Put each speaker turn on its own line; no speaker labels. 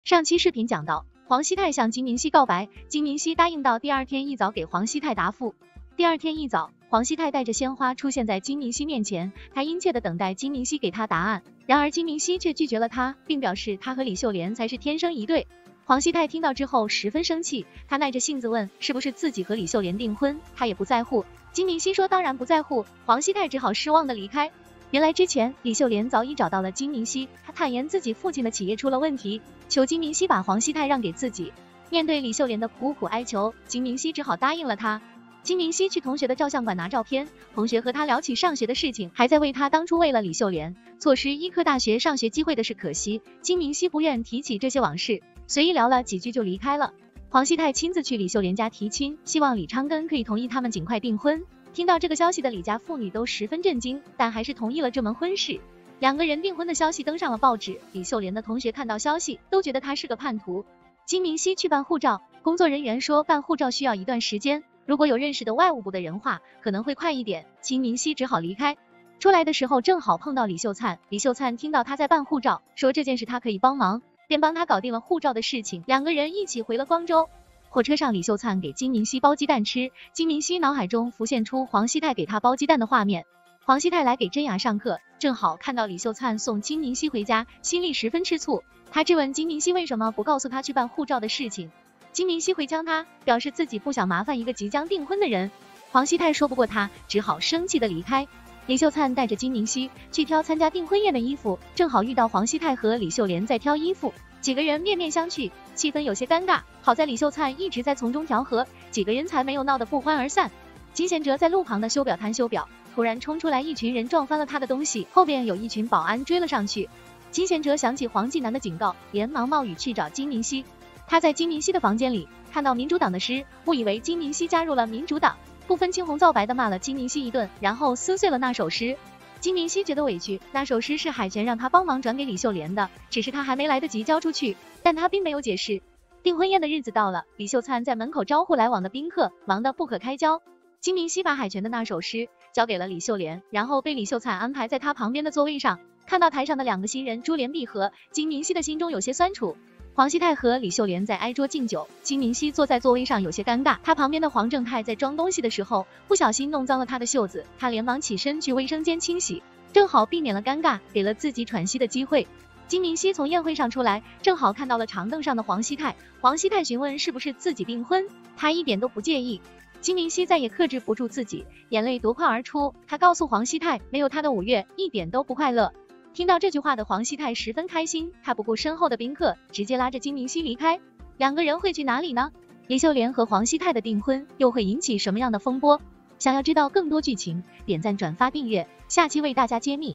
上期视频讲到，黄熙泰向金明熙告白，金明熙答应到第二天一早给黄熙泰答复。第二天一早，黄熙泰带着鲜花出现在金明熙面前，他殷切地等待金明熙给他答案。然而金明熙却拒绝了他，并表示他和李秀莲才是天生一对。黄熙泰听到之后十分生气，他耐着性子问是不是自己和李秀莲订婚，他也不在乎。金明熙说当然不在乎，黄熙泰只好失望地离开。原来之前李秀莲早已找到了金明熙，她坦言自己父亲的企业出了问题，求金明熙把黄熙泰让给自己。面对李秀莲的苦苦哀求，金明熙只好答应了他。金明熙去同学的照相馆拿照片，同学和他聊起上学的事情，还在为他当初为了李秀莲错失医科大学上学机会的事可惜。金明熙不愿提起这些往事，随意聊了几句就离开了。黄熙泰亲自去李秀莲家提亲，希望李昌根可以同意他们尽快订婚。听到这个消息的李家父女都十分震惊，但还是同意了这门婚事。两个人订婚的消息登上了报纸，李秀莲的同学看到消息都觉得他是个叛徒。金明熙去办护照，工作人员说办护照需要一段时间，如果有认识的外务部的人话，可能会快一点。金明熙只好离开。出来的时候正好碰到李秀灿，李秀灿听到他在办护照，说这件事他可以帮忙，便帮他搞定了护照的事情，两个人一起回了光州。火车上，李秀灿给金明熙包鸡蛋吃，金明熙脑海中浮现出黄熙泰给他包鸡蛋的画面。黄熙泰来给真雅上课，正好看到李秀灿送金明熙回家，心里十分吃醋。他质问金明熙为什么不告诉他去办护照的事情。金明熙回呛他，表示自己不想麻烦一个即将订婚的人。黄熙泰说不过他，只好生气的离开。李秀灿带着金明熙去挑参加订婚宴的衣服，正好遇到黄熙泰和李秀莲在挑衣服，几个人面面相觑，气氛有些尴尬。好在李秀灿一直在从中调和，几个人才没有闹得不欢而散。金贤哲在路旁的修表摊修表，突然冲出来一群人撞翻了他的东西，后边有一群保安追了上去。金贤哲想起黄继南的警告，连忙冒雨去找金明熙。他在金明熙的房间里看到民主党的诗，误以为金明熙加入了民主党，不分青红皂白的骂了金明熙一顿，然后撕碎了那首诗。金明熙觉得委屈，那首诗是海泉让他帮忙转给李秀莲的，只是他还没来得及交出去，但他并没有解释。订婚宴的日子到了，李秀灿在门口招呼来往的宾客，忙得不可开交。金明熙把海泉的那首诗交给了李秀莲，然后被李秀灿安排在他旁边的座位上。看到台上的两个新人珠联璧合，金明熙的心中有些酸楚。黄熙泰和李秀莲在挨桌敬酒，金明熙坐在座位上有些尴尬。他旁边的黄正泰在装东西的时候不小心弄脏了他的袖子，他连忙起身去卫生间清洗，正好避免了尴尬，给了自己喘息的机会。金明熙从宴会上出来，正好看到了长凳上的黄熙泰。黄熙泰询问是不是自己订婚，他一点都不介意。金明熙再也克制不住自己，眼泪夺眶而出。他告诉黄熙泰，没有他的5月一点都不快乐。听到这句话的黄熙泰十分开心，他不顾身后的宾客，直接拉着金明熙离开。两个人会去哪里呢？李秀莲和黄熙泰的订婚又会引起什么样的风波？想要知道更多剧情，点赞转发订阅，下期为大家揭秘。